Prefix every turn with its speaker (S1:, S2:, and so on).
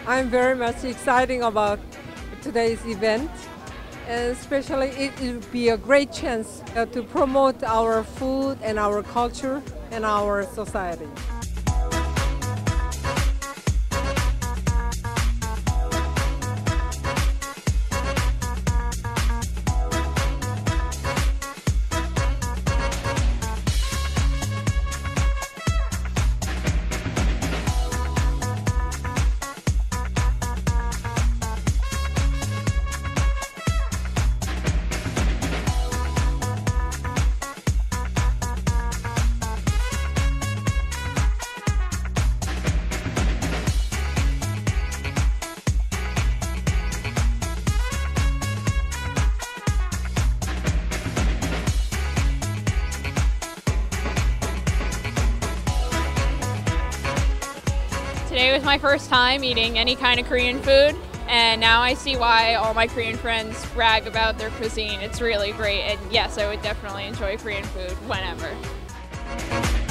S1: I'm very much excited about today's event, and especially it will be a great chance to promote our food and our culture and our society.
S2: Today was my first time eating any kind of Korean food, and now I see why all my Korean friends brag about their cuisine. It's really great, and yes, I would definitely enjoy Korean food whenever.